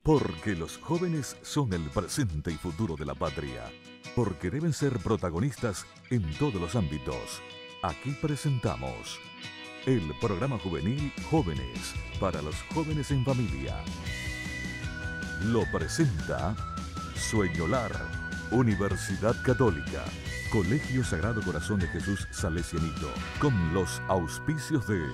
Porque los jóvenes son el presente y futuro de la patria. Porque deben ser protagonistas en todos los ámbitos. Aquí presentamos el programa juvenil Jóvenes para los jóvenes en familia. Lo presenta Sueñolar, Universidad Católica, Colegio Sagrado Corazón de Jesús Salesianito, con los auspicios de...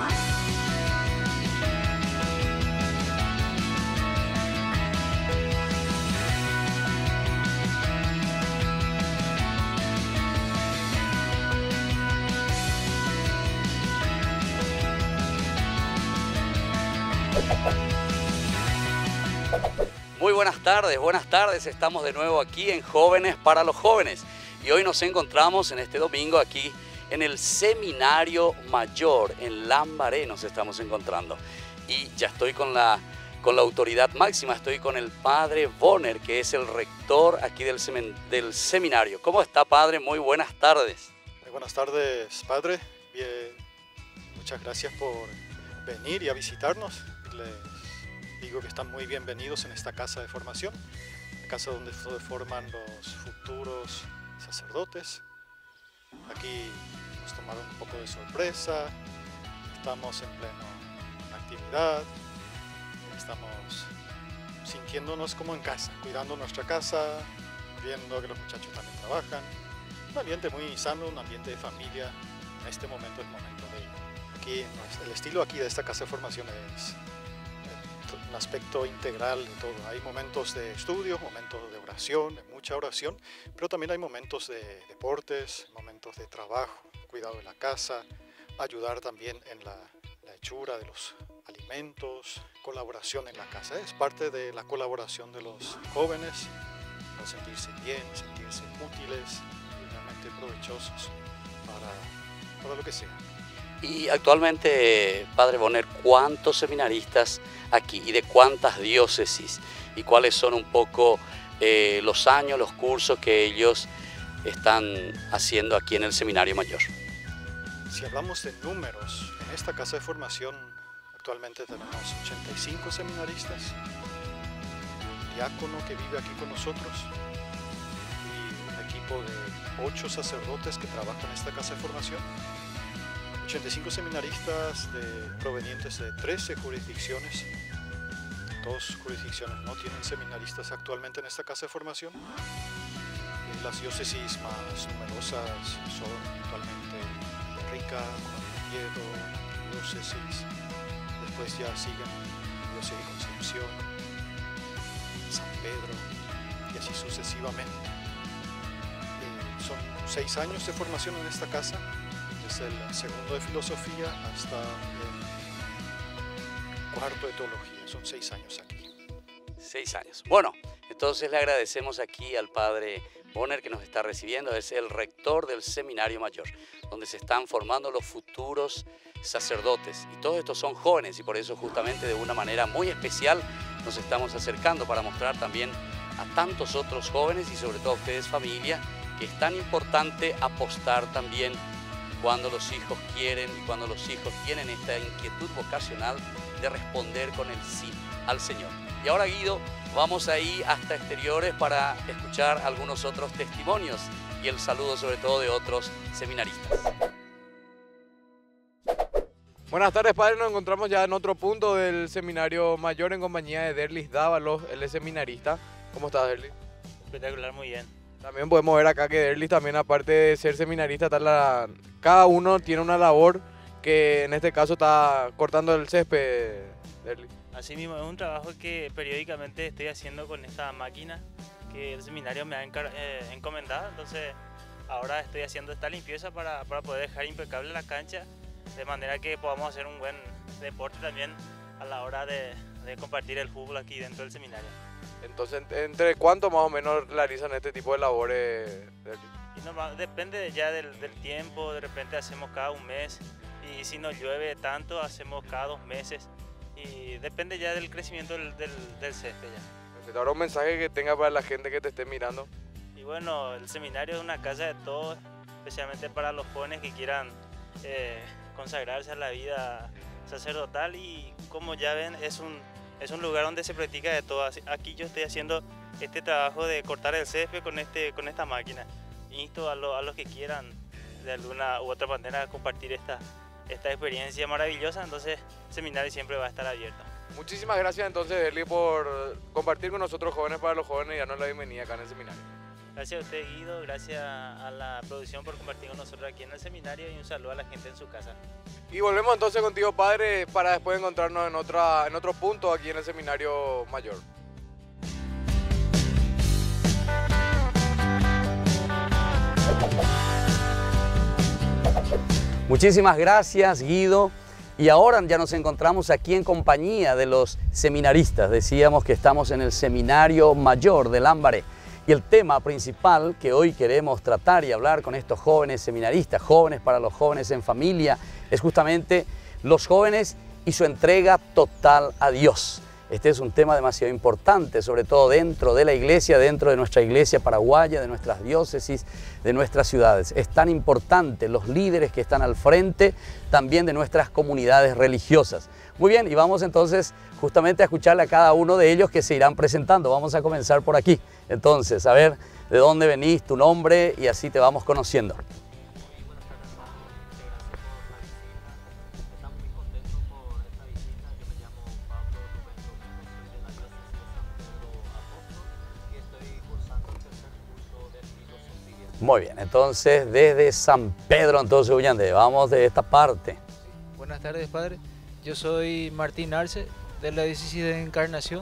Muy buenas tardes, estamos de nuevo aquí en Jóvenes para los Jóvenes y hoy nos encontramos en este domingo aquí en el Seminario Mayor, en Lambaré nos estamos encontrando y ya estoy con la autoridad máxima, estoy con el Padre Bonner, que es el rector aquí del seminario. ¿Cómo está, Padre? Muy buenas tardes. Muy buenas tardes, Padre. Bien, muchas gracias por venir y a visitarnos. Les digo que están muy bienvenidos en esta casa de formación, la casa donde se forman los futuros sacerdotes. Aquí nos tomaron un poco de sorpresa, estamos en plena actividad, estamos sintiéndonos como en casa, cuidando nuestra casa, viendo que los muchachos también trabajan. Un ambiente muy sano, un ambiente de familia. En este momento es el momento de aquí, el estilo aquí de esta casa de formación es un aspecto integral de todo. Hay momentos de estudio, momentos de oración, de mucha oración, pero también hay momentos de deportes, momentos de trabajo, cuidado de la casa, ayudar también en la hechura de los alimentos, colaboración en la casa. Es parte de la colaboración de los jóvenes, para sentirse bien, sentirse útiles y realmente provechosos para lo que sea. Y actualmente, Padre Bonner, ¿cuántos seminaristas aquí y de cuántas diócesis? ¿Y cuáles son un poco los años, los cursos que ellos están haciendo aquí en el Seminario Mayor? Si hablamos de números, en esta casa de formación actualmente tenemos 85 seminaristas, un diácono que vive aquí con nosotros y un equipo de 8 sacerdotes que trabajan en esta casa de formación. 85 seminaristas provenientes de 13 jurisdicciones. 2 jurisdicciones no tienen seminaristas actualmente en esta casa de formación. Las diócesis más numerosas son actualmente Rica, Oviedo, diócesis. Después ya siguen diócesis de Concepción, San Pedro y así sucesivamente. Son 6 años de formación en esta casa. Es el segundo de filosofía hasta el cuarto de teología. Son 6 años aquí. 6 años. Bueno, entonces le agradecemos aquí al Padre Bonner que nos está recibiendo. Es el rector del Seminario Mayor, donde se están formando los futuros sacerdotes. Y todos estos son jóvenes y por eso justamente de una manera muy especial nos estamos acercando para mostrar también a tantos otros jóvenes y sobre todo a ustedes familia, que es tan importante apostar también cuando los hijos quieren y cuando los hijos tienen esta inquietud vocacional de responder con el sí al Señor. Y ahora, Guido, vamos ahí hasta exteriores para escuchar algunos otros testimonios y el saludo sobre todo de otros seminaristas. Buenas tardes, padre. Nos encontramos ya en otro punto del Seminario Mayor en compañía de Derlis Dávalos, él es seminarista. ¿Cómo estás, Derlis? Espectacular, muy bien. También podemos ver acá que Derlis también, aparte de ser seminarista, cada uno tiene una labor que en este caso está cortando el césped, Derlis. Así mismo, es un trabajo que periódicamente estoy haciendo con esta máquina que el seminario me ha encomendado. Entonces ahora estoy haciendo esta limpieza para poder dejar impecable la cancha, de manera que podamos hacer un buen deporte también a la hora de compartir el fútbol aquí dentro del seminario. Entonces, ¿entre cuánto más o menos realizan este tipo de labores, Derlis? Y depende ya del tiempo. De repente hacemos cada un mes, y si no llueve tanto hacemos cada 2 meses, y depende ya del crecimiento del césped ya. Ahora un mensaje que tenga para la gente que te esté mirando. Y bueno, el seminario es una casa de todos, especialmente para los jóvenes que quieran consagrarse a la vida sacerdotal, y como ya ven es un es un lugar donde se practica de todo. Aquí yo estoy haciendo este trabajo de cortar el césped con esta máquina. Insto a los que quieran de alguna u otra manera compartir esta experiencia maravillosa, entonces el seminario siempre va a estar abierto. Muchísimas gracias entonces, Derli, por compartir con nosotros Jóvenes para los Jóvenes y darnos la bienvenida acá en el seminario. Gracias a usted, Guido, gracias a la producción por compartir con nosotros aquí en el seminario y un saludo a la gente en su casa. Y volvemos entonces contigo, padre, para después encontrarnos en otro punto aquí en el seminario mayor. Muchísimas gracias, Guido. Y ahora ya nos encontramos aquí en compañía de los seminaristas. Decíamos que estamos en el Seminario Mayor de Lambaré. Y el tema principal que hoy queremos tratar y hablar con estos jóvenes seminaristas, jóvenes para los jóvenes en familia, es justamente los jóvenes y su entrega total a Dios. Este es un tema demasiado importante, sobre todo dentro de la iglesia, dentro de nuestra iglesia paraguaya, de nuestras diócesis, de nuestras ciudades. Es tan importante los líderes que están al frente también de nuestras comunidades religiosas. Muy bien, y vamos entonces justamente a escucharle a cada uno de ellos que se irán presentando. Vamos a comenzar por aquí. Entonces, a ver de dónde venís, tu nombre, y así te vamos conociendo. Muy bien, entonces desde San Pedro, entonces Ullande, vamos de esta parte. Buenas tardes, padre. Yo soy Martín Arce, de la diócesis de Encarnación.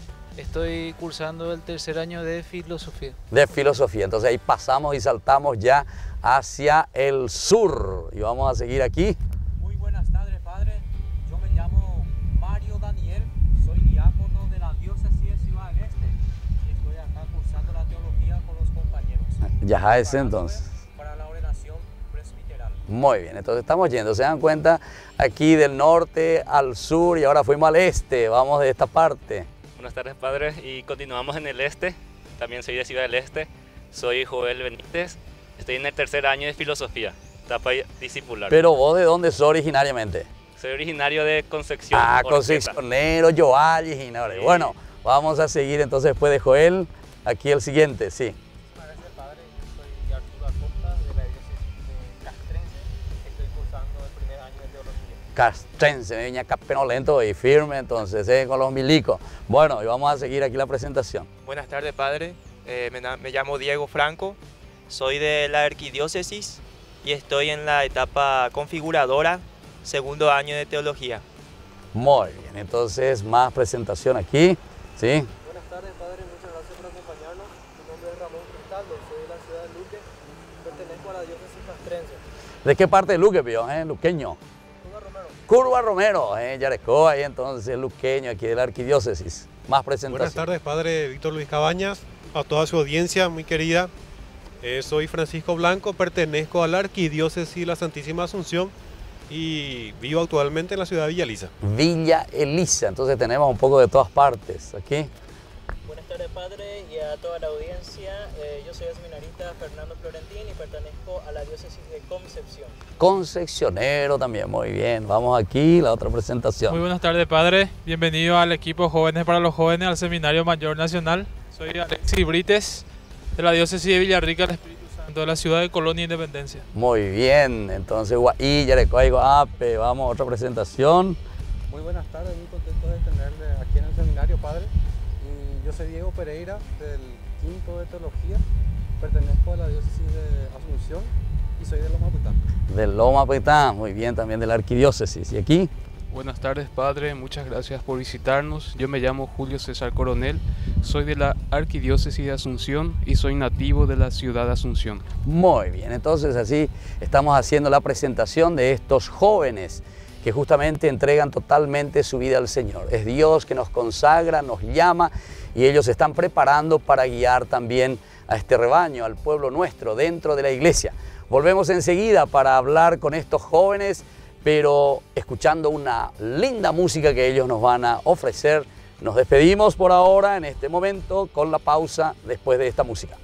Estoy cursando el tercer año de filosofía. De filosofía, entonces ahí pasamos y saltamos ya hacia el sur. Y vamos a seguir aquí. Muy buenas tardes, padre. Yo me llamo Mario Daniel, soy diácono de la diócesis de Ciudad del Este. Y estoy acá cursando la teología con los compañeros. Ya es entonces. Para la ordenación presbiteral. Muy bien, entonces estamos yendo, se dan cuenta, aquí del norte al sur y ahora fuimos al este, vamos de esta parte. Buenas tardes, padre, y continuamos en el este. También soy de Ciudad del Este, soy Joel Benítez, estoy en el tercer año de filosofía, etapa discipular. Pero vos, ¿de dónde sos originariamente? Soy originario de Concepción. Ah, Oropesa. Concepcionero, Joal, Ginebra. Sí. Bueno, vamos a seguir entonces después de Joel, aquí el siguiente, sí. Gracias, padre. Yo soy Arturo Acosta, de la diócesis de Castrense. Estoy cursando el primer año de teología. Castrense, me venía capenolento y firme entonces, con los milicos. Bueno, y vamos a seguir aquí la presentación. Buenas tardes, padre. Me llamo Diego Franco, soy de la arquidiócesis y estoy en la etapa configuradora, segundo año de teología. Muy bien, entonces más presentación aquí, ¿sí? Buenas tardes, padre. Muchas gracias por acompañarnos. Mi nombre es Ramón Cristaldo, soy de la ciudad de Luque, pertenezco a la diócesis castrense. ¿De qué parte de Luque, pío? Luqueño. Curva Romero. Curva Romero, Yarecó, ahí entonces luqueño, aquí de la arquidiócesis. Más presentación. Buenas tardes, padre Víctor Luis Cabañas, a toda su audiencia muy querida. Soy Francisco Blanco, pertenezco a la arquidiócesis de la Santísima Asunción y vivo actualmente en la ciudad de Villa Elisa. Villa Elisa, entonces tenemos un poco de todas partes aquí. Buenas tardes, padre, y a toda la audiencia. Yo soy el seminarista Fernando Florentín y pertenezco a la diócesis de Concepción. Concepcionero también, muy bien. Vamos aquí, la otra presentación. Muy buenas tardes, padre. Bienvenido al equipo Jóvenes para los Jóvenes, al Seminario Mayor Nacional. Soy Alexis Brites, de la diócesis de Villarrica, del Espíritu Santo, de la ciudad de Colonia Independencia. Muy bien, entonces Guaí, Yarecó, Guape, vamos a otra presentación. Muy buenas tardes, muy contento de tenerle aquí en el seminario, padre. Y yo soy Diego Pereira, del quinto de teología, pertenezco a la diócesis de Asunción y soy de Loma Pután. De Loma Pután, muy bien, también de la arquidiócesis. ¿Y aquí? Buenas tardes, padre, muchas gracias por visitarnos. Yo me llamo Julio César Coronel, soy de la arquidiócesis de Asunción y soy nativo de la ciudad de Asunción. Muy bien, entonces así estamos haciendo la presentación de estos jóvenes que justamente entregan totalmente su vida al Señor. Es Dios que nos consagra, nos llama y ellos se están preparando para guiar también a este rebaño, al pueblo nuestro, dentro de la iglesia. Volvemos enseguida para hablar con estos jóvenes, pero escuchando una linda música que ellos nos van a ofrecer. Nos despedimos por ahora, en este momento, con la pausa después de esta música.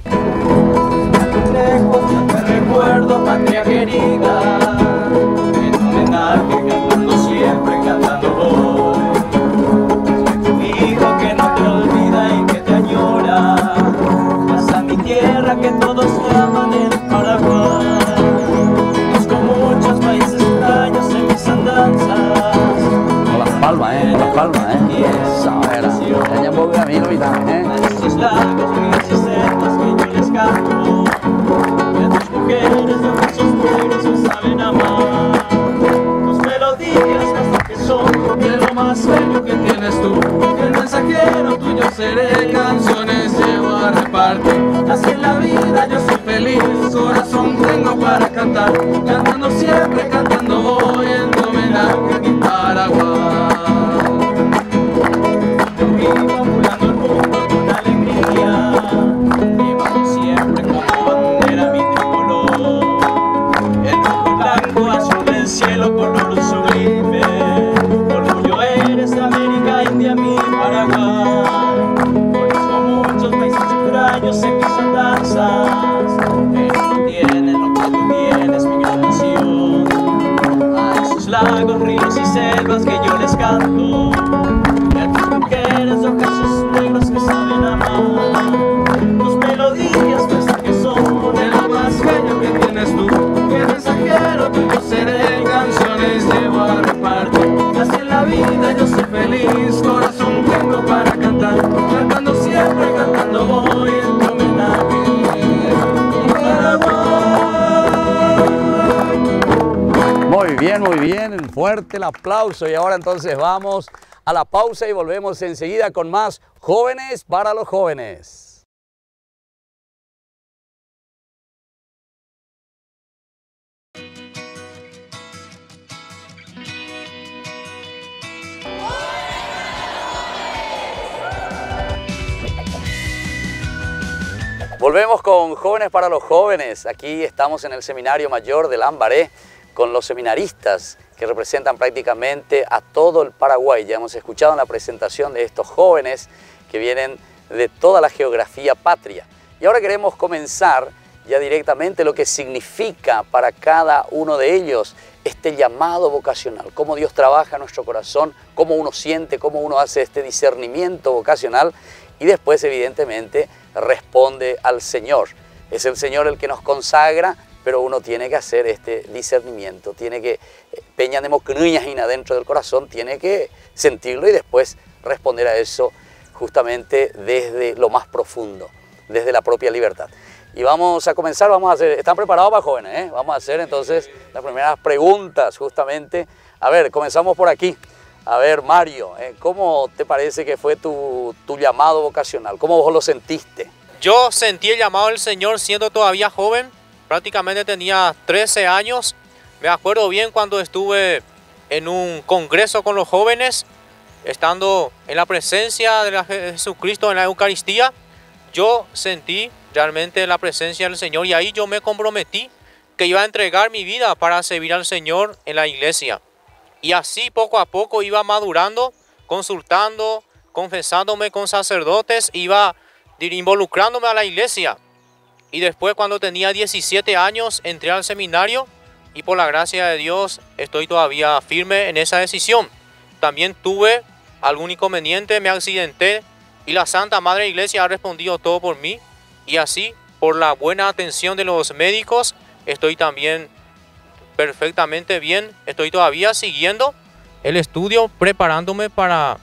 Lejos yo te recuerdo, patria querida, en un homenaje cantando siempre, cantando voy. Enseña un poco a mí, también, A estos lagos, ríos y selvas que yo les canto, y a tus mujeres de ojos negros que saben amar. Tus melodías hasta que son de lo más bello que tienes tú. El mensajero tuyo seré, canciones llevo a repartir. Así en la vida yo soy feliz, corazón tengo para cantar. Cantando siempre, cantando voy en tu homenaje mi Paraguay. Yo vivo ambulando el mundo con alegría, llevando siempre como bandera mi tricolor. El rojo, blanco, azul del cielo, color sublime. Orgullo eres de América India, mi Paraguay. Conozco muchos países extraños en mis andanzas, pero no tienen lo que tú tienes, mi gran nación. A esos lagos, ríos y selvas que yo les canto, y a tus mujeres de ojos negros que saben amar. Tus melodías, nuestras que son de lo más bello que tienes tú. El mensajero tuyo seré, canciones llevo a repartir. Así en la vida yo soy feliz, corazón tengo para cantar. Cantando siempre, cantando voy en tu homenaje mi Paraguay. Muy bien, fuerte el aplauso. Y ahora entonces vamos a la pausa y volvemos enseguida con más Jóvenes para los Jóvenes. Volvemos con Jóvenes para los Jóvenes. Aquí estamos en el Seminario Mayor de Lambaré con los seminaristas que representan prácticamente a todo el Paraguay. Ya hemos escuchado en la presentación de estos jóvenes que vienen de toda la geografía patria. Y ahora queremos comenzar ya directamente lo que significa para cada uno de ellos este llamado vocacional, cómo Dios trabaja en nuestro corazón, cómo uno siente, cómo uno hace este discernimiento vocacional y después evidentemente responde al Señor. Es el Señor el que nos consagra, pero uno tiene que hacer este discernimiento, tiene que, peña de mocnuñajina dentro del corazón, tiene que sentirlo y después responder a eso justamente desde lo más profundo, desde la propia libertad. Y vamos a comenzar, vamos a hacer, ¿están preparados para jóvenes? Vamos a hacer entonces las primeras preguntas justamente. A ver, comenzamos por aquí. A ver, Mario, ¿cómo te parece que fue tu llamado vocacional? ¿Cómo vos lo sentiste? Yo sentí el llamado del Señor siendo todavía joven, prácticamente tenía 13 años. Me acuerdo bien cuando estuve en un congreso con los jóvenes, estando en la presencia de Jesucristo en la Eucaristía, yo sentí realmente la presencia del Señor y ahí yo me comprometí que iba a entregar mi vida para servir al Señor en la iglesia. Y así poco a poco iba madurando, consultando, confesándome con sacerdotes, iba involucrándome a la iglesia. Y después cuando tenía 17 años entré al seminario y por la gracia de Dios estoy todavía firme en esa decisión. También tuve algún inconveniente, me accidenté y la Santa Madre Iglesia ha respondido todo por mí. Y así, por la buena atención de los médicos, estoy también perfectamente bien. Estoy todavía siguiendo el estudio, preparándome para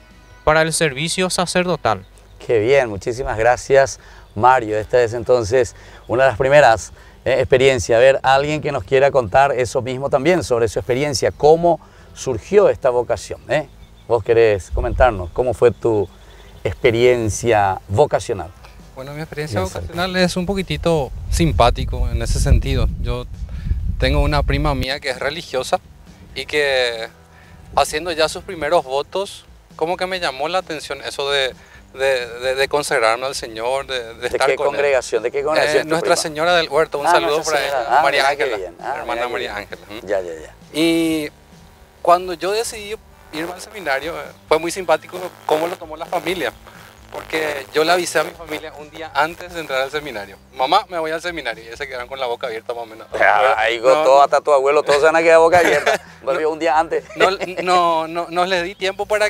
el servicio sacerdotal. Qué bien, muchísimas gracias, Mario. Esta es entonces una de las primeras experiencias. A ver, alguien que nos quiera contar eso mismo también, sobre su experiencia, cómo surgió esta vocación. ¿Vos querés comentarnos cómo fue tu experiencia vocacional? Bueno, mi experiencia vocacional es un poquitito simpático en ese sentido. Yo tengo una prima mía que es religiosa y que haciendo ya sus primeros votos, como que me llamó la atención eso de consagrarme al Señor, de estar qué con congregación? ¿De qué congregación? Nuestra Señora del Huerto, un saludo para ella, María Ángela, hermana María Ángela. Ya. Y cuando yo decidí irme al seminario, fue muy simpático cómo lo tomó la familia. Porque yo le avisé a mi familia un día antes de entrar al seminario. Mamá, me voy al seminario. Y ellos se quedaron con la boca abierta más o menos. Ahí todo, hasta tu abuelo, todos se van a quedar boca abierta. Un día antes. No les di tiempo para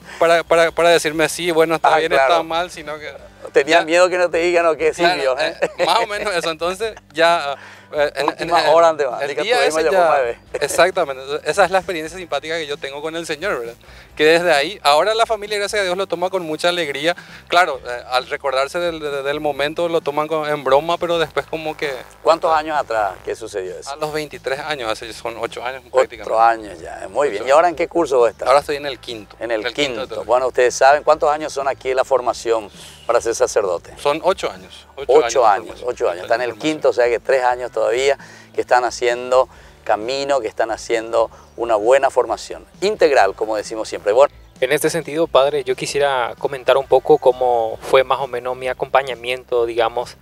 decirme sí, bueno, está bien, claro, está mal, sino que... Tenías miedo que no te digan o que sí, claro, más o menos eso. Entonces ya Última hora antes, el día ese ya, exactamente, esa es la experiencia simpática que yo tengo con el Señor, ¿verdad? Que desde ahí, ahora la familia, gracias a Dios, lo toma con mucha alegría. Claro, al recordarse del momento lo toman en broma, pero después como que... ¿Cuántos años atrás que sucedió eso? A los 23 años, hace son 8 años prácticamente. 8 años ya, muy bien. ¿Y ahora en qué curso vos estás? Ahora estoy en el quinto. En el quinto. Bueno, ustedes saben cuántos años son aquí en la formación para ser sacerdote. Son 8 años. 8 años. Están en el quinto, o sea que 3 años todavía que están haciendo camino, que están haciendo una buena formación integral, como decimos siempre. Bueno. En este sentido, padre, yo quisiera comentar un poco cómo fue más o menos mi acompañamiento, digamos,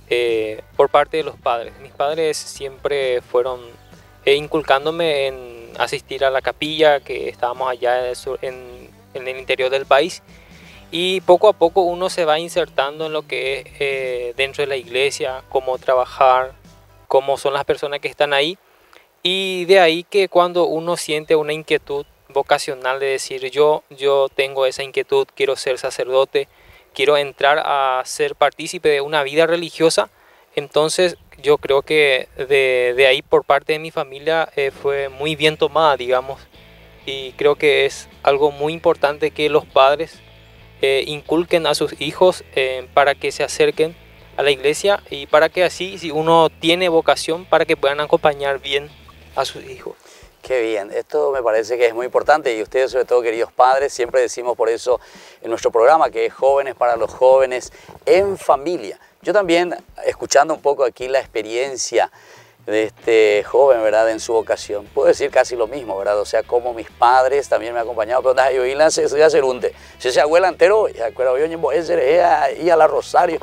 por parte de los padres. Mis padres siempre fueron inculcándome en asistir a la capilla, que estábamos allá en el interior del país, y poco a poco uno se va insertando en lo que es dentro de la iglesia, cómo trabajar, cómo son las personas que están ahí, y de ahí que cuando uno siente una inquietud vocacional de decir yo tengo esa inquietud, quiero ser sacerdote, quiero entrar a ser partícipe de una vida religiosa, entonces yo creo que de ahí por parte de mi familia fue muy bien tomada, digamos, y creo que es algo muy importante que los padres inculquen a sus hijos para que se acerquen a la iglesia y para que así, si uno tiene vocación, para que puedan acompañar bien a sus hijos. Qué bien, esto me parece que es muy importante y ustedes, sobre todo, queridos padres, siempre decimos por eso en nuestro programa que es Jóvenes para los Jóvenes en Familia. Yo también, escuchando un poco aquí la experiencia de este joven, ¿verdad?, en su vocación, puedo decir casi lo mismo, ¿verdad? O sea, como mis padres también me han acompañado, pero yo y la se hacer unte, se abuela entero, ya acuerdo yo y a la Rosario,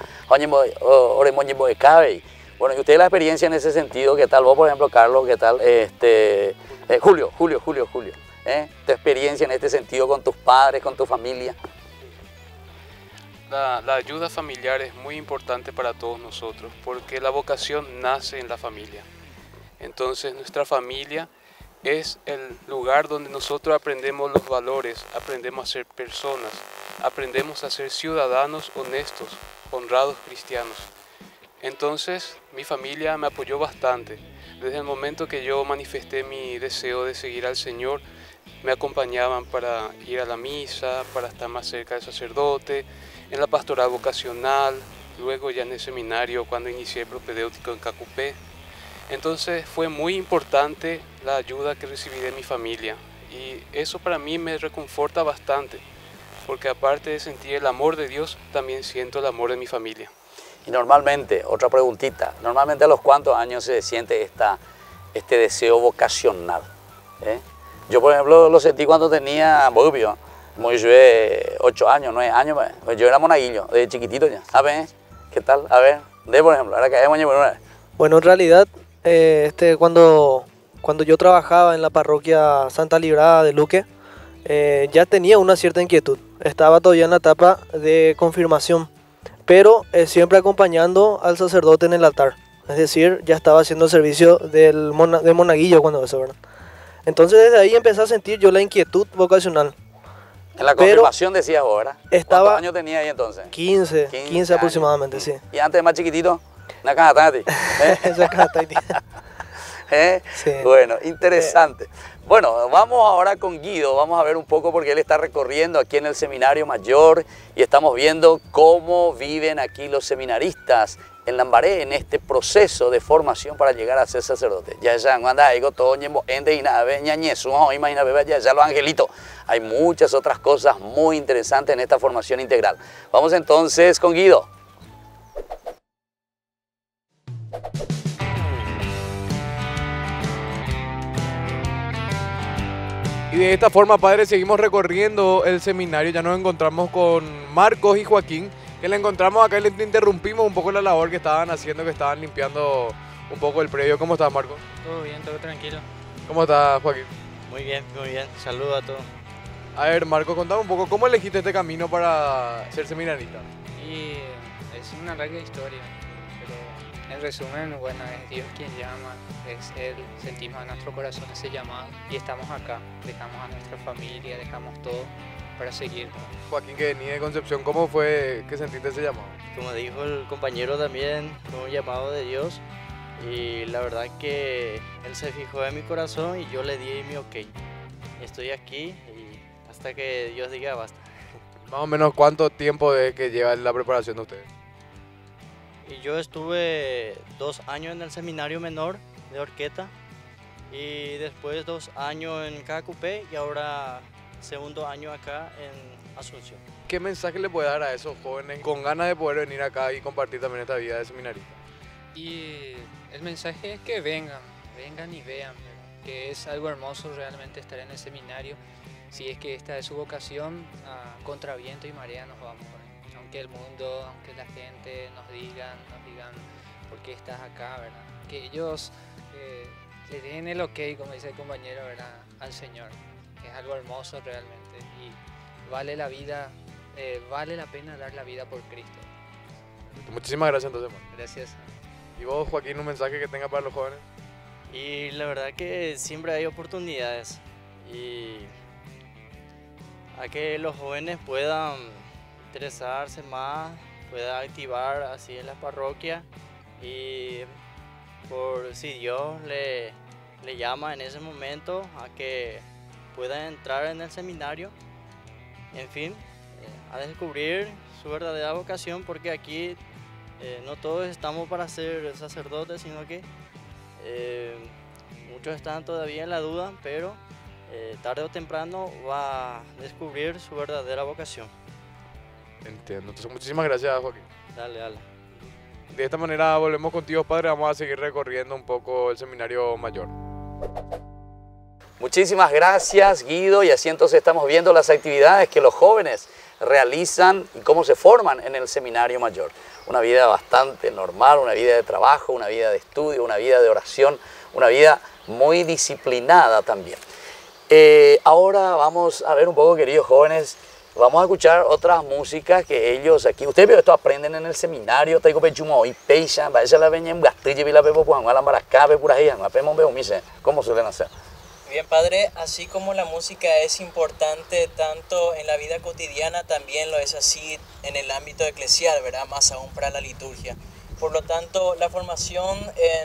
oremoño de cabe. Bueno, y usted la experiencia en ese sentido, ¿qué tal vos, por ejemplo, Carlos? ¿Qué tal Julio? Tu experiencia en este sentido con tus padres, con tu familia. La ayuda familiar es muy importante para todos nosotros porque la vocación nace en la familia. Entonces nuestra familia es el lugar donde nosotros aprendemos los valores, aprendemos a ser personas, aprendemos a ser ciudadanos honestos, honrados cristianos. Entonces mi familia me apoyó bastante. Desde el momento que yo manifesté mi deseo de seguir al Señor, me acompañaban para ir a la misa, para estar más cerca del sacerdote, en la pastoral vocacional, luego ya en el seminario cuando inicié el propedéutico en Cacupé. Entonces fue muy importante la ayuda que recibí de mi familia y eso para mí me reconforta bastante, porque aparte de sentir el amor de Dios, también siento el amor de mi familia. Y normalmente, otra preguntita, normalmente a los cuántos años se siente este deseo vocacional, Yo, por ejemplo, lo sentí cuando tenía, obvio, como yo 8 años, 9 años, pues yo era monaguillo, de chiquitito ya. A ver, ¿qué tal? A ver, por ejemplo, ahora que hay monaguillo. Bueno, en realidad, cuando yo trabajaba en la parroquia Santa Librada de Luque, ya tenía una cierta inquietud. Estaba todavía en la etapa de confirmación, pero siempre acompañando al sacerdote en el altar. Es decir, ya estaba haciendo el servicio de monaguillo cuando eso, ¿verdad? Entonces desde ahí empecé a sentir yo la inquietud vocacional. En la confirmación decías vos, ¿verdad? ¿Cuántos años tenía ahí entonces? 15 aproximadamente, sí. ¿Y antes más chiquitito? Una cajatati. Esa cajatati. Sí. Bueno, interesante. Bueno, vamos ahora con Guido, vamos a ver un poco porque él está recorriendo aquí en el Seminario Mayor y estamos viendo cómo viven aquí los seminaristas en Lambaré en este proceso de formación para llegar a ser sacerdote. Ya los angelitos. Hay muchas otras cosas muy interesantes en esta formación integral. Vamos entonces con Guido. Y de esta forma, padre, seguimos recorriendo el seminario. Ya nos encontramos con Marcos y Joaquín, que le encontramos acá y le interrumpimos un poco la labor que estaban haciendo, que estaban limpiando un poco el predio. ¿Cómo estás, Marcos? Todo bien, todo tranquilo. ¿Cómo estás, Joaquín? Muy bien, muy bien. Saludos a todos. A ver, Marcos, contame un poco, ¿cómo elegiste este camino para ser seminarista? Y es una larga historia, pero en resumen, bueno, es Dios quien llama, es Él, sentimos en nuestro corazón ese llamado y estamos acá, dejamos a nuestra familia, dejamos todo para seguir. Joaquín, que venía de Concepción, ¿cómo fue que sentiste ese llamado? Como dijo el compañero también, fue un llamado de Dios y la verdad que él se fijó en mi corazón y yo le di mi ok. Estoy aquí y hasta que Dios diga basta. Más o menos, ¿cuánto tiempo de que lleva la preparación de ustedes? Y yo estuve 2 años en el seminario menor de Orqueta y después 2 años en KQP y ahora segundo año acá en Asunción. ¿Qué mensaje le puede dar a esos jóvenes con ganas de poder venir acá y compartir también esta vida de seminarista? Y el mensaje es que vengan y vean, ¿verdad? Que es algo hermoso realmente estar en el seminario. Si es que esta es su vocación, contra viento y marea nos vamos, ¿verdad? Aunque el mundo, aunque la gente nos digan por qué estás acá, ¿verdad? Que ellos le den el ok, como dice el compañero, ¿verdad? Al Señor, que es algo hermoso realmente y vale la vida, vale la pena dar la vida por Cristo. Muchísimas gracias entonces, man. Gracias. ¿Y vos, Joaquín, un mensaje que tenga para los jóvenes? Y la verdad que siempre hay oportunidades y a que los jóvenes puedan interesarse más, puedan activar así en la parroquia y por si Dios le llama en ese momento a que puedan entrar en el seminario, en fin, a descubrir su verdadera vocación, porque aquí no todos estamos para ser sacerdotes, sino que muchos están todavía en la duda, pero tarde o temprano va a descubrir su verdadera vocación. Entiendo. Entonces, muchísimas gracias, Joaquín. Dale. De esta manera volvemos contigo, padre. Vamos a seguir recorriendo un poco el seminario mayor. Muchísimas gracias, Guido, y así entonces estamos viendo las actividades que los jóvenes realizan y cómo se forman en el seminario mayor. Una vida bastante normal, una vida de trabajo, una vida de estudio, una vida de oración, una vida muy disciplinada también. Ahora vamos a ver un poco, queridos jóvenes, vamos a escuchar otras músicas que ellos aquí, ustedes veo esto aprenden en el seminario, Taico Pechumo y Peixa, vaya la veña en Gastilla, Vila Pepo, Juan, Alambaracá, Purajía, Apemón, Beumise, ¿cómo suelen hacer? Bien, padre, así como la música es importante tanto en la vida cotidiana, también lo es así en el ámbito eclesial, ¿verdad? Más aún para la liturgia. Por lo tanto, la formación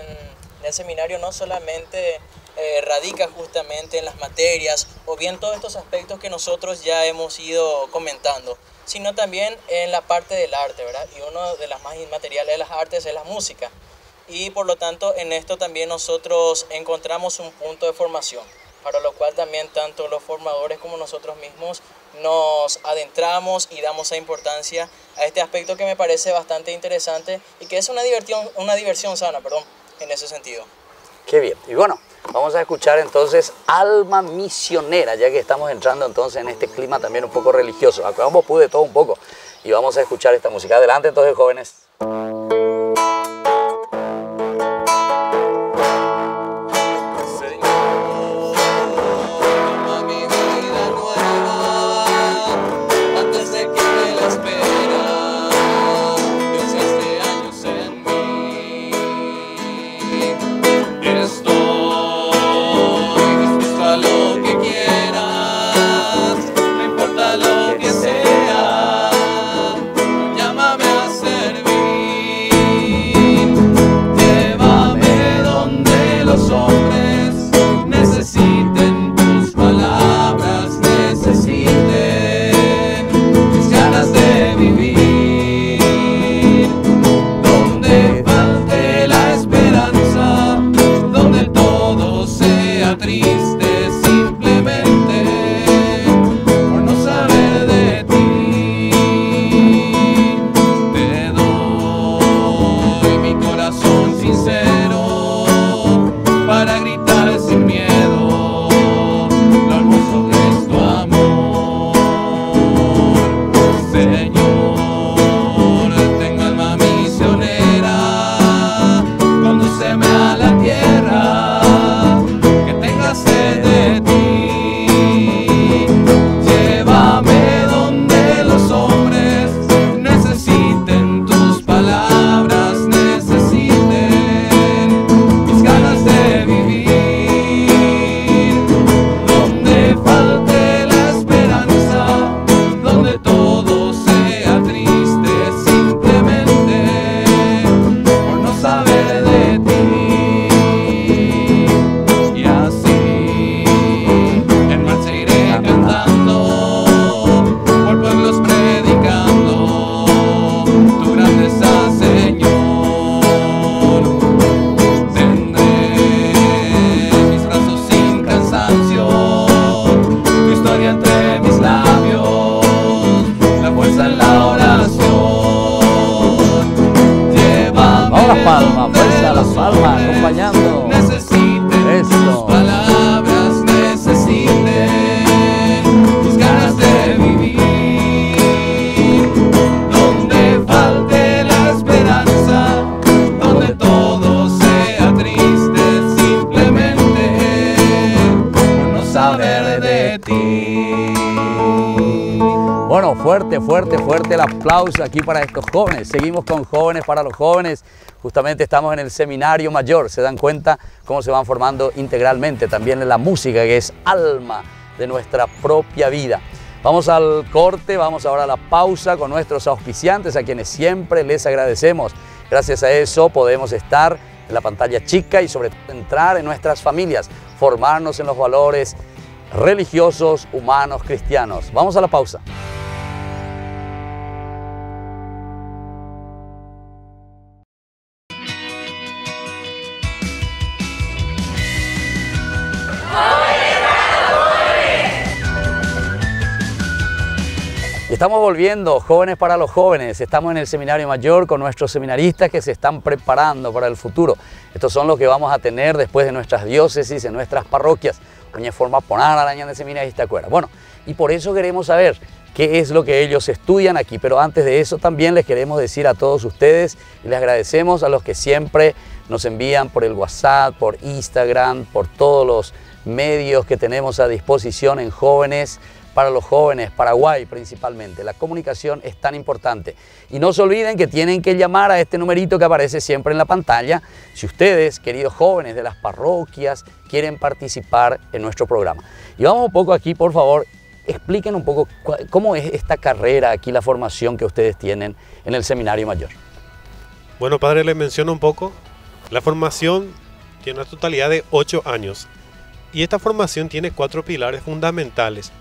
en el seminario no solamente radica justamente en las materias o bien todos estos aspectos que nosotros ya hemos ido comentando, sino también en la parte del arte, ¿verdad? Y una de las más inmateriales de las artes es la música. Y por lo tanto en esto también nosotros encontramos un punto de formación, para lo cual también tanto los formadores como nosotros mismos nos adentramos y damos esa importancia a este aspecto que me parece bastante interesante y que es una diversión sana, en ese sentido. Qué bien. Y bueno, vamos a escuchar entonces Alma Misionera, ya que estamos entrando entonces en este clima también un poco religioso. Acá vamos pude todo un poco y vamos a escuchar esta música. Adelante entonces, jóvenes. Donde todo sea las palmas, acompañando. Eso. Palabras necesiten mis ganas de vivir, donde falte la esperanza, donde todo sea triste, simplemente por no saber de ti. Bueno, fuerte, fuerte, fuerte el aplauso aquí para estos jóvenes. Seguimos con Jóvenes para los Jóvenes. Justamente estamos en el Seminario Mayor. Se dan cuenta cómo se van formando integralmente también en la música, que es alma de nuestra propia vida. Vamos al corte, vamos ahora a la pausa con nuestros auspiciantes, a quienes siempre les agradecemos. Gracias a eso podemos estar en la pantalla chica y sobre todo entrar en nuestras familias, formarnos en los valores religiosos, humanos, cristianos. Vamos a la pausa. Estamos volviendo, Jóvenes para los Jóvenes. Estamos en el Seminario Mayor con nuestros seminaristas que se están preparando para el futuro. Estos son los que vamos a tener después de nuestras diócesis, en nuestras parroquias. Doña forma poner a la de seminarista acuerda. Bueno, y por eso queremos saber qué es lo que ellos estudian aquí. Pero antes de eso también les queremos decir a todos ustedes y les agradecemos a los que siempre nos envían por el WhatsApp, por Instagram, por todos los medios que tenemos a disposición en Jóvenes para los Jóvenes, Paraguay principalmente. La comunicación es tan importante. Y no se olviden que tienen que llamar a este numerito que aparece siempre en la pantalla si ustedes, queridos jóvenes de las parroquias, quieren participar en nuestro programa. Y vamos un poco aquí, por favor, expliquen un poco cómo es esta carrera aquí, la formación que ustedes tienen en el Seminario Mayor. Bueno, padre, les menciono un poco. La formación tiene una totalidad de 8 años. Y esta formación tiene 4 pilares fundamentales.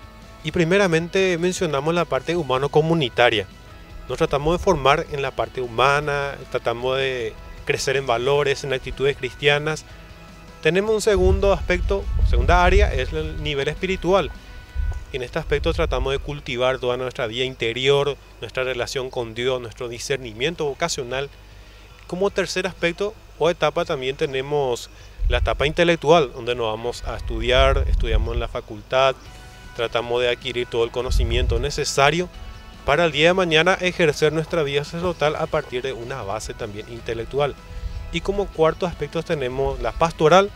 Y primeramente mencionamos la parte humano-comunitaria. Nos tratamos de formar en la parte humana, tratamos de crecer en valores, en actitudes cristianas. Tenemos un segundo aspecto, segunda área, es el nivel espiritual. Y en este aspecto tratamos de cultivar toda nuestra vida interior, nuestra relación con Dios, nuestro discernimiento vocacional. Como tercer aspecto o etapa también tenemos la etapa intelectual, donde nos vamos a estudiar, estudiamos en la facultad, tratamos de adquirir todo el conocimiento necesario para el día de mañana ejercer nuestra vida sacerdotal a partir de una base también intelectual. Y como cuarto aspecto tenemos la pastoral,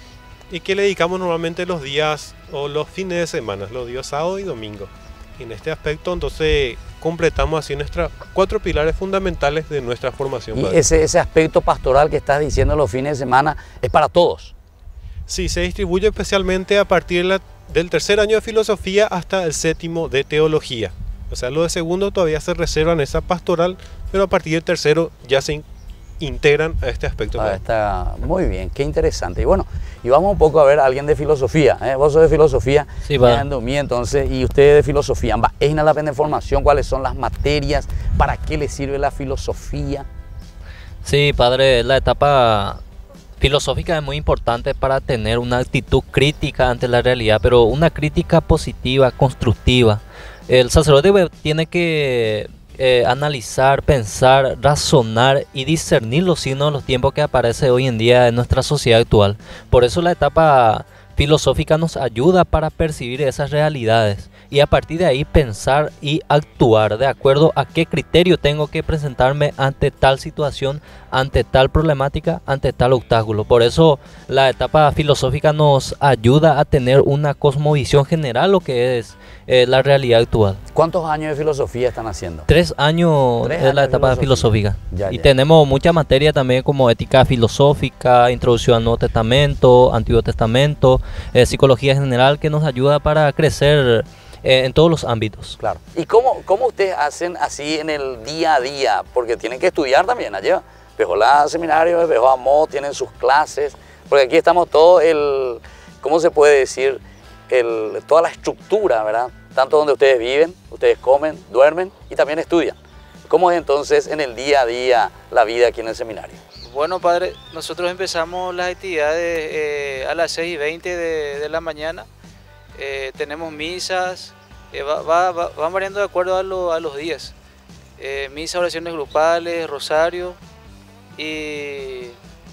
y que le dedicamos normalmente los días o los fines de semana, los días sábado y domingo. Y en este aspecto entonces completamos así nuestros 4 pilares fundamentales de nuestra formación. Y ese aspecto pastoral que estás diciendo los fines de semana es para todos. Sí, se distribuye especialmente a partir del tercer año de filosofía hasta el 7º de teología. O sea, los de segundo todavía se reservan esa pastoral, pero a partir del tercero ya se integran a este aspecto. Está muy bien, qué interesante. Y bueno, y vamos un poco a ver a alguien de filosofía. Vos sos de filosofía, sí, entonces, y ustedes de filosofía. ¿Es una la formación? ¿Cuáles son las materias? ¿Para qué le sirve la filosofía? Sí, padre, la etapa filosófica es muy importante para tener una actitud crítica ante la realidad, pero una crítica positiva, constructiva. El sacerdote tiene que analizar, pensar, razonar y discernir los signos de los tiempos que aparece hoy en día en nuestra sociedad actual. Por eso la etapa filosófica nos ayuda para percibir esas realidades y a partir de ahí pensar y actuar de acuerdo a qué criterio tengo que presentarme ante tal situación, ante tal problemática, ante tal obstáculo. Por eso la etapa filosófica nos ayuda a tener una cosmovisión general lo que es la realidad actual. ¿Cuántos años de filosofía están haciendo? 3 años es la etapa filosófica. Y tenemos mucha materia también como ética filosófica, introducción al Nuevo Testamento, Antiguo Testamento, psicología general que nos ayuda para crecer en todos los ámbitos. Claro. ¿Y cómo ustedes hacen así en el día a día? Porque tienen que estudiar también allá. Pejolá Seminario, Pejolá Amó, tienen sus clases. Porque aquí estamos todo ¿cómo se puede decir? Toda la estructura, ¿verdad? Tanto donde ustedes viven, ustedes comen, duermen y también estudian. ¿Cómo es entonces en el día a día la vida aquí en el seminario? Bueno, padre, nosotros empezamos las actividades a las 6:20 de la mañana. Tenemos misas, van variando de acuerdo a los días. Misas, oraciones grupales, rosario y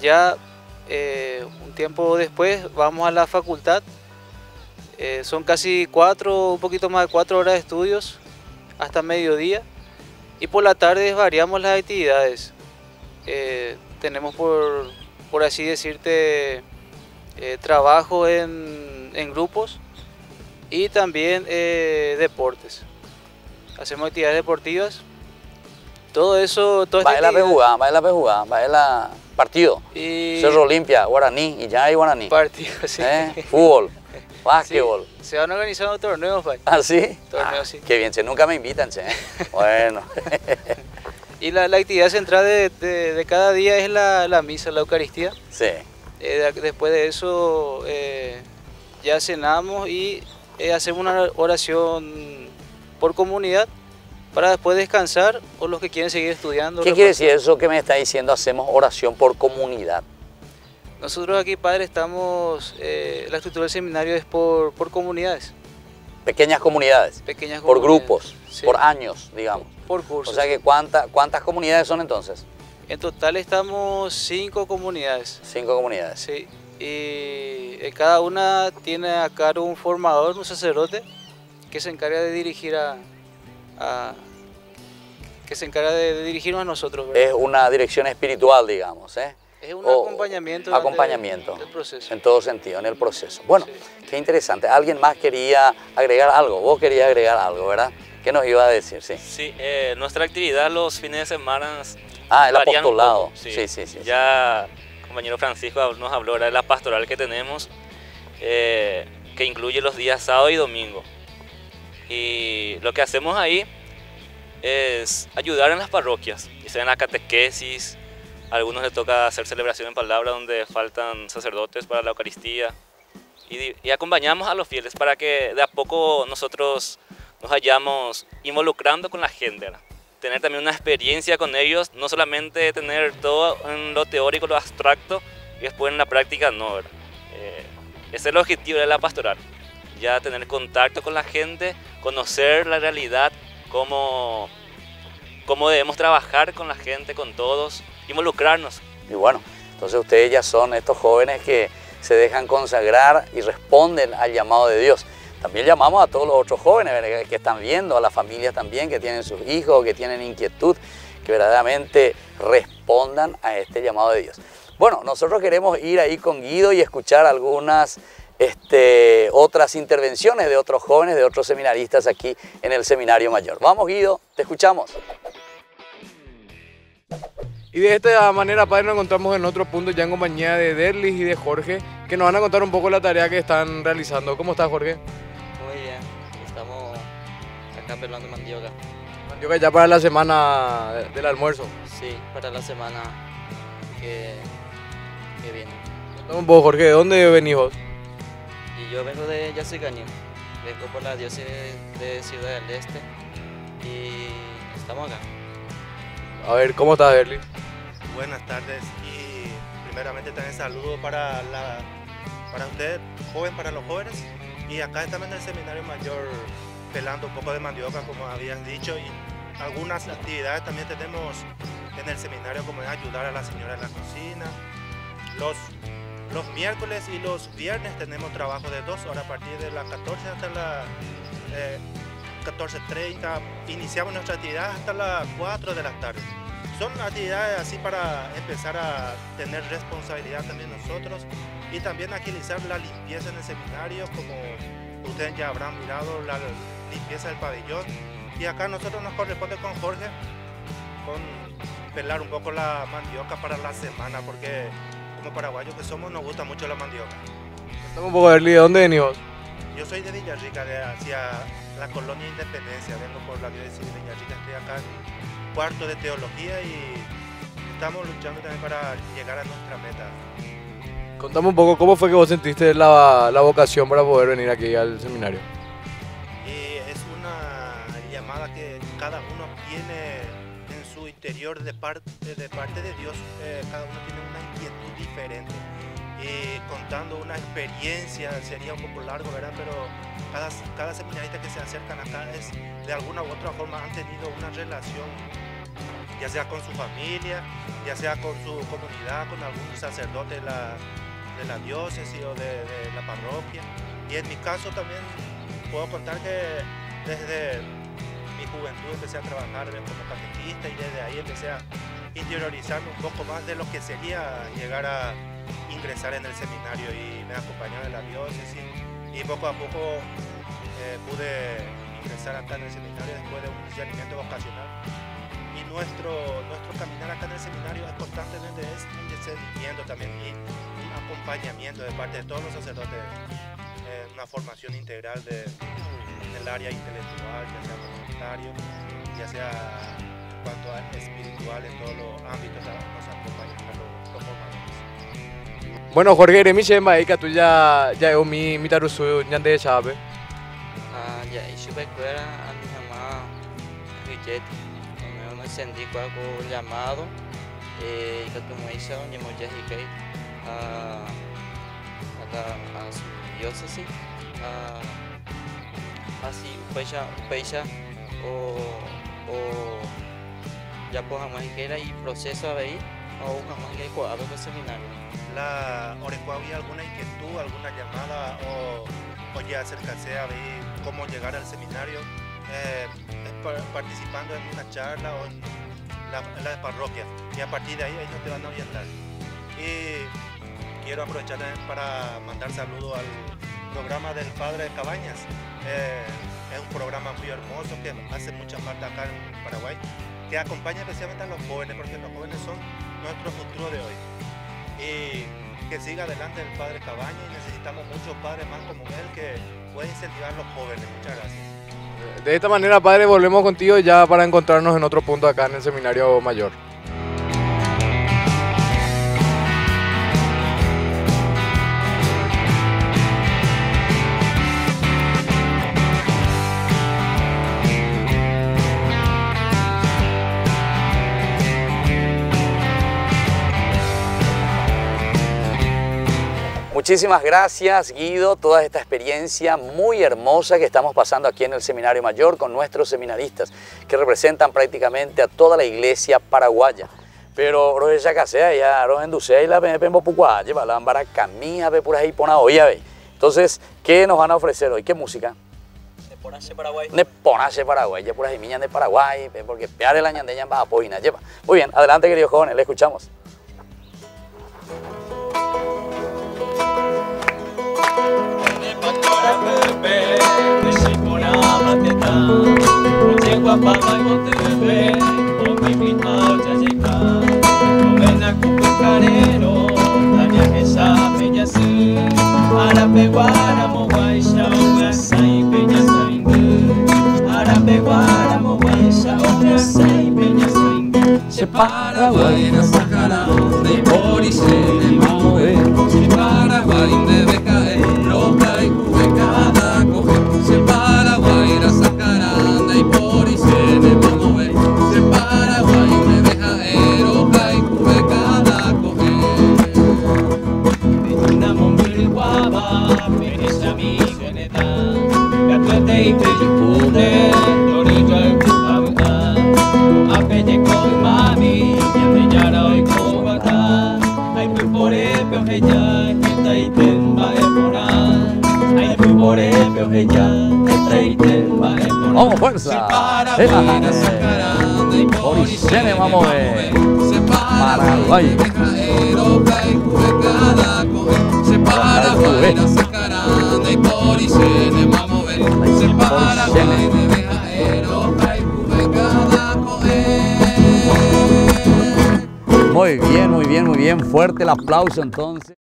ya un tiempo después vamos a la facultad. Son casi un poquito más de 4 horas de estudios hasta mediodía. Y por la tarde variamos las actividades. Tenemos por así decirte trabajo en grupos y también deportes. Hacemos actividades deportivas. Todo eso... Baila partido. Cerro Olimpia, Guaraní, y ya hay Guaraní. Partido, sí. Fútbol, básquetbol. Sí, se van organizando torneos, Pai. ¿Ah, sí? Torneos, sí. Qué bien, nunca me invitan, che. Bueno. Y la actividad central de cada día es la misa, la Eucaristía. Sí. Después de eso ya cenamos y hacemos una oración por comunidad para después descansar o los que quieren seguir estudiando. ¿Qué quiere decir eso que me está diciendo? Hacemos oración por comunidad. Nosotros aquí, padre, estamos, la estructura del seminario es por comunidades. Pequeñas comunidades. Pequeñas por comunidades. grupos, Sí. por años, digamos. Por cursos. O sea que ¿cuántas comunidades son entonces? En total estamos 5 comunidades. 5 comunidades. Sí. Y cada una tiene a cargo un formador, un sacerdote, que se encarga de dirigir dirigirnos a nosotros, ¿verdad? Es una dirección espiritual, digamos, ¿eh? Es un acompañamiento. Acompañamiento. Del proceso. En todo sentido, en el proceso. Bueno, qué interesante. ¿Alguien más quería agregar algo? Vos querías agregar algo, ¿verdad? ¿Qué nos iba a decir? Sí. Sí, nuestra actividad los fines de semana... El varían un apostolado. poco, Sí. Ya el compañero Francisco nos habló ahora de la pastoral que tenemos, que incluye los días sábado y domingo. Y lo que hacemos ahí es ayudar en las parroquias, ya sea en la catequesis. A algunos les toca hacer celebración en palabra donde faltan sacerdotes para la Eucaristía. Y acompañamos a los fieles para que de a poco nosotros nos vayamos involucrando con la gente, ¿verdad? Tener también una experiencia con ellos, no solamente tener todo en lo teórico, lo abstracto, y después en la práctica no, ¿verdad? Ese es el objetivo de la pastoral, ya tener contacto con la gente, conocer la realidad, cómo debemos trabajar con la gente, con todos, involucrarnos. Y bueno, entonces ustedes ya son estos jóvenes que se dejan consagrar y responden al llamado de Dios. También llamamos a todos los otros jóvenes, ¿verdad?, que están viendo, a las familias también que tienen sus hijos, que tienen inquietud, que verdaderamente respondan a este llamado de Dios. Bueno, nosotros queremos ir ahí con Guido y escuchar algunas otras intervenciones de otros jóvenes, de otros seminaristas aquí en el Seminario Mayor. Vamos, Guido, te escuchamos. Y de esta manera, padre, nos encontramos en otro punto ya en compañía de Derlis y de Jorge, que nos van a contar un poco la tarea que están realizando. ¿Cómo estás, Jorge? Muy bien, estamos acá pelando mandioca. Mandioca ya para la semana del almuerzo. Sí, para la semana que viene. Cuéntame un poco, Jorge, ¿de dónde venís vos? Y yo vengo de Yacyretá, vengo por la diócesis de Ciudad del Este y estamos acá. A ver, ¿cómo estás, Derlis? Buenas tardes y primeramente también saludo para usted, joven, para los jóvenes, y acá estamos en el Seminario Mayor pelando un poco de mandioca, como habías dicho, y algunas actividades también tenemos en el seminario, como es ayudar a la señora en la cocina. Los miércoles y los viernes tenemos trabajo de 2 horas a partir de las 14 hasta las 14:30, iniciamos nuestra actividad hasta las 4 de la tarde. Son actividades así para empezar a tener responsabilidad también nosotros y también agilizar la limpieza en el seminario, como ustedes ya habrán mirado, la limpieza del pabellón. Y acá a nosotros nos corresponde con Jorge, con pelar un poco la mandioca para la semana, porque como paraguayos que somos nos gusta mucho la mandioca. Cuéntame un poco, Derlis, ¿de dónde venís vos? Yo soy de Villarrica, hacia la colonia Independencia, vengo por la diócesis de Villarrica, estoy acá en cuarto de teología y estamos luchando también para llegar a nuestra meta. Contame un poco, ¿cómo fue que vos sentiste la vocación para poder venir aquí al seminario? Es una llamada que cada uno tiene en su interior de parte de Dios, cada uno tiene una inquietud diferente. Y contando una experiencia, sería un poco largo, ¿verdad? Pero cada seminarista que se acercan acá es de alguna u otra forma han tenido una relación ya sea con su familia, ya sea con su comunidad, con algún sacerdote de la diócesis o de la parroquia. Y en mi caso también puedo contar que desde mi juventud empecé a trabajar como catequista y desde ahí empecé a interiorizarme un poco más de lo que sería llegar a ingresar en el seminario, y me acompañaba en la diócesis y poco a poco pude ingresar acá en el seminario después de un discernimiento vocacional. Y nuestro caminar acá en el seminario es constantemente un discernimiento también y un acompañamiento de parte de todos los sacerdotes, una formación integral en el área intelectual, ya sea comunitario, ya sea en cuanto a espiritual, en todos los ámbitos nos acompañan los formadores. Bueno, Jorge, Remi Chemba, que tú ya mi tarusu, ya de chave. Ya, y supe que era a mi mamá Riquet, me sentí con el llamado, y que tú me hizo, ni me dije a su diócesis, así, pecha, o ya pues jamás que era y proceso a ver, o jamás que a ver el seminario. ¿Había alguna inquietud, alguna llamada o ya acercarse a ver cómo llegar al seminario, participando en una charla o en la parroquia, y a partir de ahí ellos te van a orientar? Y quiero aprovechar para mandar saludos al programa del Padre Cabañas. Es un programa muy hermoso que hace mucha falta acá en Paraguay, que acompaña especialmente a los jóvenes, porque los jóvenes son nuestro futuro de hoy. Y que siga adelante el Padre Cabañas, y necesitamos muchos padres más como él que pueden incentivar a los jóvenes. Muchas gracias. De esta manera, Padre, volvemos contigo ya para encontrarnos en otro punto acá en el Seminario Mayor. Muchísimas gracias, Guido, toda esta experiencia muy hermosa que estamos pasando aquí en el Seminario Mayor con nuestros seminaristas que representan prácticamente a toda la iglesia paraguaya. Pero Roger Chacasea ya Roger Endusei la Pembo Pucuá, lleva la Ambara Camilla, ve por ahí pona hoy, ve. Entonces, ¿qué nos van a ofrecer hoy? ¿Qué música? Neponache Paraguay. Neponache Paraguay, ya por ahí miñan de Paraguay, porque pear el añandeña va a poina, lleva. Muy bien, adelante queridos jóvenes, le escuchamos. Se Paraguay na sacará de Boris de Mamoe, se Paraguay debe caer, roca y cubecada coge, se Paraguay na sacará de Boris de Mamoe, se Paraguay debe caer, roca y cubecada coge. Betuna Mombiri Guava, Perecha mi geneta, Gatuete y Peyucude, Dorito el Cubabuca, Apelle con mami, ya me llara hoy con bata, ay fui por epeo ella, esta y temba epora, ay fui por epeo ella, esta y temba epora. Vamos, fuerza. Oricene, vamos a ver. Paraguay. Se Paraguay na sacarán de Poricene, vamos a ver. Se Paraguay debe caer, roca y cubecada coger. Muy bien, muy bien, muy bien. Fuerte el aplauso entonces.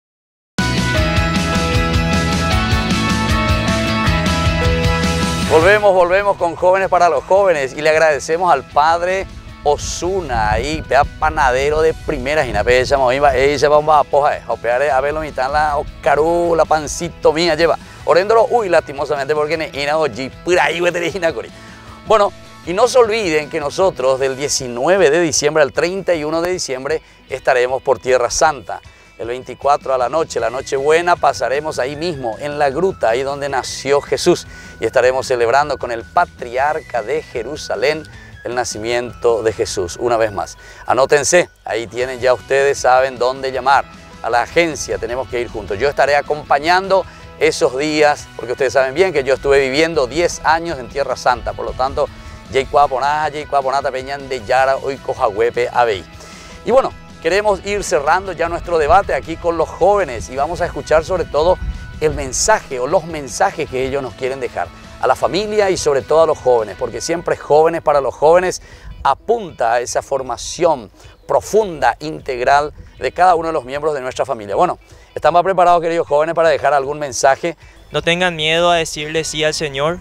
Volvemos con Jóvenes para los Jóvenes y le agradecemos al padre Osuna, ahí, pea panadero de primera, y ella vamos a poja, a verlo mitad la ocaru, la pancito mía lleva. Oréndolo, uy, lastimosamente porque neina oji, pura ahí, bueno, y no se olviden que nosotros del 19 de diciembre al 31 de diciembre estaremos por Tierra Santa. El 24 a la Nochebuena, pasaremos ahí mismo, en la gruta, ahí donde nació Jesús. Y estaremos celebrando con el patriarca de Jerusalén, el nacimiento de Jesús. Una vez más, anótense, ahí tienen ya ustedes, saben dónde llamar. A la agencia tenemos que ir juntos. Yo estaré acompañando esos días, porque ustedes saben bien que yo estuve viviendo 10 años en Tierra Santa, por lo tanto, Yeicuaponata, Peñan de Yara, hoy Cojahuepe, Abey. Y bueno, queremos ir cerrando ya nuestro debate aquí con los jóvenes y vamos a escuchar sobre todo el mensaje o los mensajes que ellos nos quieren dejar a la familia y sobre todo a los jóvenes, porque siempre Jóvenes para los Jóvenes apunta a esa formación profunda, integral de cada uno de los miembros de nuestra familia. Bueno, ¿están preparados, queridos jóvenes, para dejar algún mensaje? No tengan miedo a decirle sí al Señor.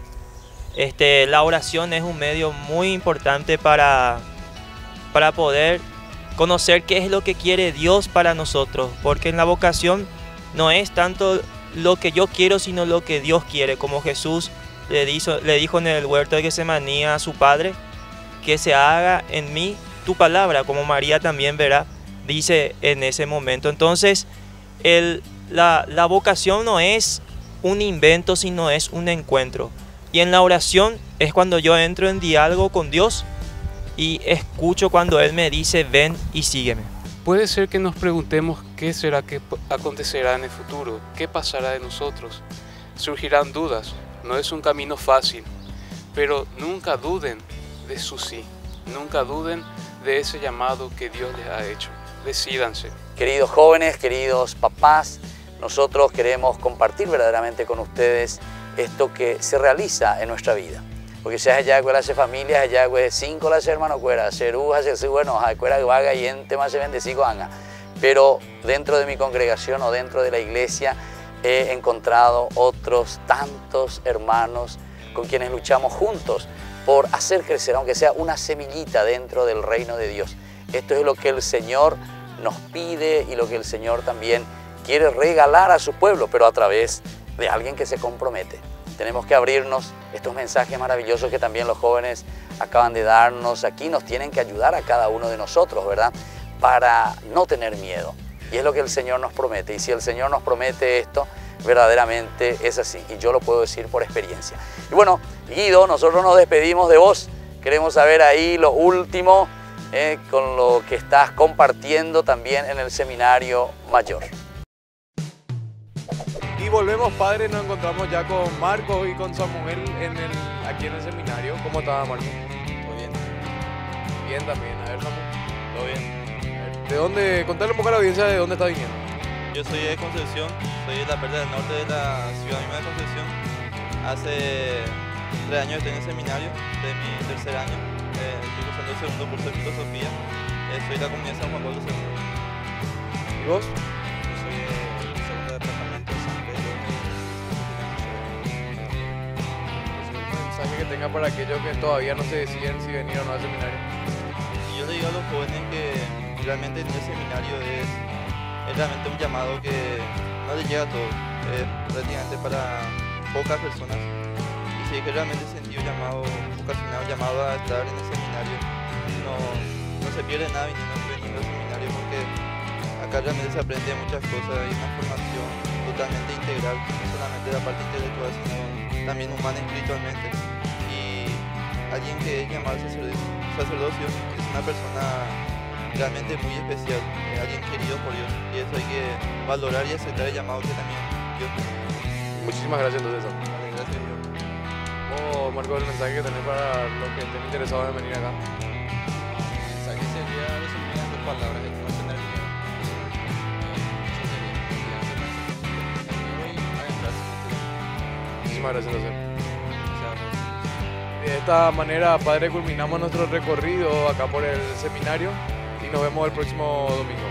La oración es un medio muy importante para poder conocer qué es lo que quiere Dios para nosotros, porque en la vocación no es tanto lo que yo quiero, sino lo que Dios quiere, como Jesús le dijo en el huerto de Getsemaní a su Padre, que se haga en mí tu palabra, como María también dice en ese momento. Entonces, la vocación no es un invento, sino es un encuentro. Y en la oración es cuando yo entro en diálogo con Dios y escucho cuando Él me dice, ven y sígueme. Puede ser que nos preguntemos qué será que acontecerá en el futuro, qué pasará de nosotros. Surgirán dudas, no es un camino fácil, pero nunca duden de su sí, nunca duden de ese llamado que Dios les ha hecho. Decídanse. Queridos jóvenes, queridos papás, nosotros queremos compartir verdaderamente con ustedes esto que se realiza en nuestra vida. Porque si allá hace familia, allá hace 5 las hermanos, cuera, serú, hace bueno, cuera vaga y en temas se vende 5 años. Pero dentro de mi congregación o dentro de la iglesia he encontrado otros tantos hermanos con quienes luchamos juntos por hacer crecer, aunque sea una semillita dentro del reino de Dios. Esto es lo que el Señor nos pide y lo que el Señor también quiere regalar a su pueblo, pero a través de alguien que se compromete. Tenemos que abrirnos. Estos mensajes maravillosos que también los jóvenes acaban de darnos aquí nos tienen que ayudar a cada uno de nosotros, ¿verdad? Para no tener miedo. Y es lo que el Señor nos promete. Y si el Señor nos promete esto, verdaderamente es así. Y yo lo puedo decir por experiencia. Y bueno, Guido, nosotros nos despedimos de vos. Queremos saber ahí lo último con lo que estás compartiendo también en el Seminario Mayor. Y volvemos, padre, nos encontramos ya con Marcos y con Samuel aquí en el seminario. ¿Cómo estás, Marcos? Muy bien. Bien también. A ver, Samuel. Todo bien. ¿De dónde? Contale un poco a la audiencia de dónde estás viniendo. Yo soy de Concepción, soy de la parte del norte de la ciudad misma de Concepción. Hace 3 años estoy en el seminario, de mi tercer año. Estoy cursando el segundo curso de filosofía. Soy de la comunidad de San Juan Pablo II. ¿Y vos? Yo soy del segundo departamento de San Pedro. Un mensaje que tenga para aquellos que todavía no se deciden si venir o no al seminario. Y yo le digo a los jóvenes que realmente el seminario es realmente un llamado que no le llega a todos, es prácticamente para pocas personas. Y si es que realmente sentí un llamado vocacional, llamado a estar en el seminario, no se pierde nada viniendo al seminario, porque acá realmente se aprende muchas cosas, hay una formación totalmente integral, no solamente la parte intelectual, sino también humana espiritualmente. Y alguien que es llamado al sacerdocio es una persona realmente muy especial, alguien querido por Dios, y eso hay que valorar y aceptar el llamado que también Dios tiene. Muchísimas gracias entonces. Vale, gracias a Dios. ¿Cómo, Marco, el mensaje que tenés para los que estén interesados en venir acá? El mensaje sería resumir en 2 palabras, es no tener miedo. Eso sería, Muchísimas gracias entonces. De esta manera, padre, culminamos nuestro recorrido acá por el seminario y nos vemos el próximo domingo.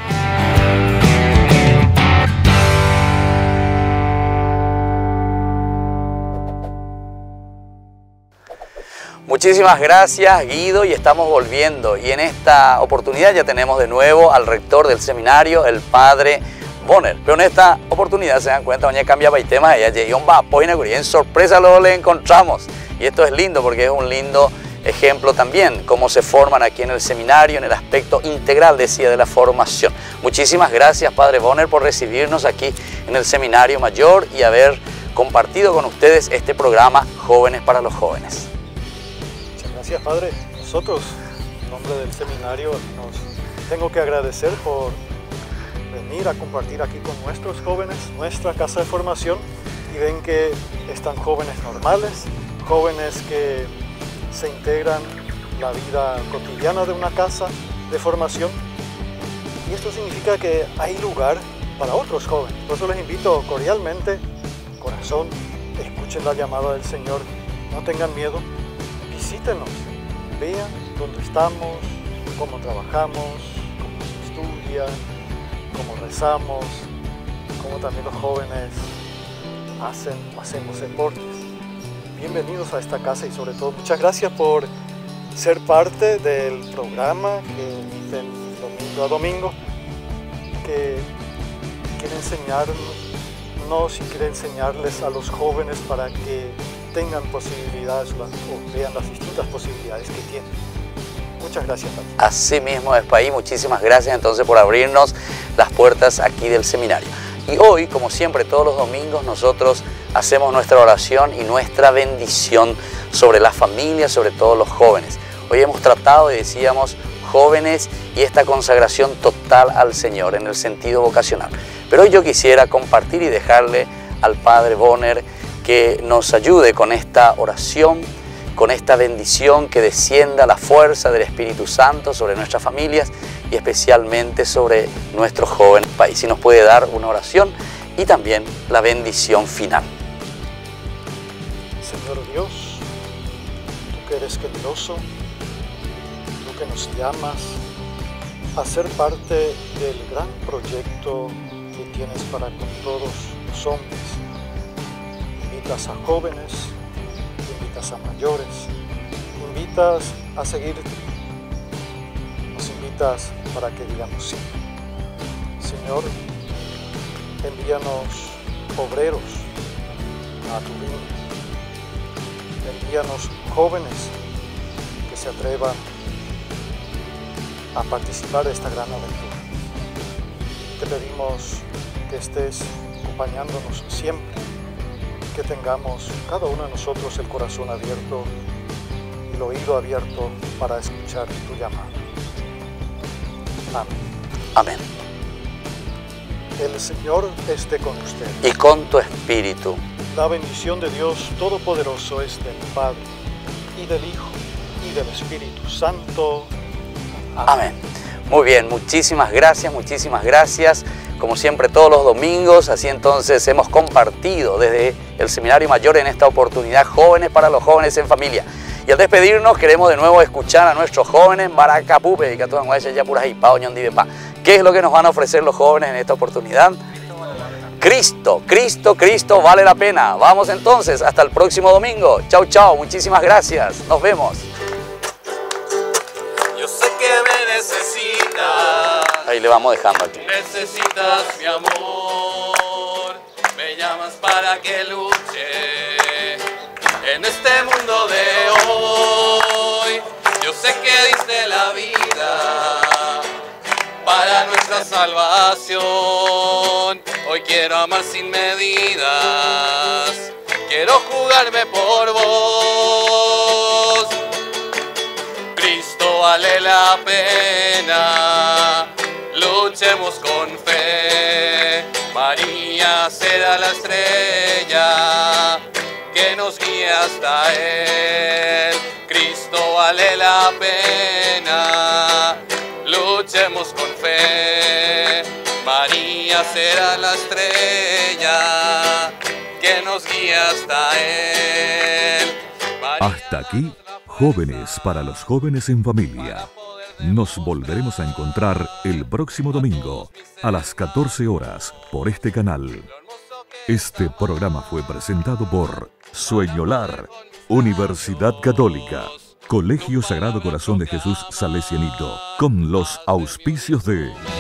Muchísimas gracias, Guido, y estamos volviendo. Y en esta oportunidad ya tenemos de nuevo al rector del seminario, el padre Bonner. Pero en esta oportunidad se dan cuenta, doña cambiaba el tema, ella llegó y en sorpresa luego le encontramos. Y esto es lindo porque es un lindo ejemplo también, cómo se forman aquí en el seminario, en el aspecto integral, decía, de la formación. Muchísimas gracias, padre Bonner, por recibirnos aquí en el Seminario Mayor y haber compartido con ustedes este programa Jóvenes para los Jóvenes. Muchas gracias, padre. nosotros, en nombre del seminario, tengo que agradecer por venir a compartir aquí con nuestros jóvenes, nuestra casa de formación, y ven que están jóvenes normales, jóvenes que se integran la vida cotidiana de una casa de formación, y esto significa que hay lugar para otros jóvenes. Por eso les invito cordialmente, corazón, escuchen la llamada del Señor, no tengan miedo, visítenos, vean dónde estamos, cómo trabajamos, cómo se estudia, cómo rezamos, cómo también los jóvenes hacemos deportes. Bienvenidos a esta casa y sobre todo muchas gracias por ser parte del programa que del domingo a domingo, que quiere enseñarnos y quiere enseñarles a los jóvenes para que tengan posibilidades o vean las distintas posibilidades que tienen. Muchas gracias. Así mismo es, Paí. Muchísimas gracias entonces por abrirnos las puertas aquí del seminario. Y hoy, como siempre, todos los domingos nosotros hacemos nuestra oración y nuestra bendición sobre las familias, sobre todos los jóvenes. Hoy hemos tratado, y decíamos, jóvenes y esta consagración total al Señor en el sentido vocacional. Pero hoy yo quisiera compartir y dejarle al Padre Bonner que nos ayude con esta oración, con esta bendición, que descienda la fuerza del Espíritu Santo sobre nuestras familias y especialmente sobre nuestro joven país. Si nos puede dar una oración y también la bendición final. Señor Dios, tú que eres generoso, tú que nos llamas a ser parte del gran proyecto que tienes para con todos los hombres. Invitas a jóvenes, invitas a mayores, invitas a seguirte, nos invitas para que digamos sí. Señor, envíanos obreros a tu reino, envíanos jóvenes que se atrevan a participar de esta gran aventura. Te pedimos que estés acompañándonos siempre, que tengamos cada uno de nosotros el corazón abierto y el oído abierto para escuchar tu llamado. Amén. Amén. El Señor esté con usted. Y con tu espíritu. La bendición de Dios Todopoderoso es del Padre, y del Hijo, y del Espíritu Santo. Amén. Muy bien, muchísimas gracias, muchísimas gracias. Como siempre, todos los domingos, así entonces hemos compartido desde el Seminario Mayor en esta oportunidad Jóvenes para los Jóvenes en Familia. Y al despedirnos queremos de nuevo escuchar a nuestros jóvenes Maracapupe, ¿qué es lo que nos van a ofrecer los jóvenes en esta oportunidad? Cristo, Cristo, Cristo vale la pena. Vamos entonces, hasta el próximo domingo. Chau, chau, muchísimas gracias. Nos vemos. Yo sé que me necesitas. Ahí le vamos dejando aquí. Necesitas mi amor. Me llamas para que luche en este mundo de hoy. Yo sé que diste la vida para nuestra salvación. Hoy quiero amar sin medidas. Quiero jugarme por vos. Cristo vale la pena. Luchemos con fe. María será la estrella que nos guíe hasta Él. Cristo vale la pena. Luchemos con fe. María será la estrella que nos guía hasta Él. Hasta aquí, Jóvenes para los Jóvenes en Familia. Nos volveremos a encontrar el próximo domingo a las 14 horas por este canal. Este programa fue presentado por Sueñolar, Universidad Católica, Colegio Sagrado Corazón de Jesús Salesianito, con los auspicios de